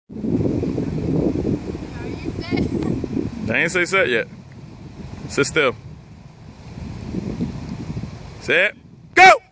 They ain't say set yet. Sit still. Set. Go!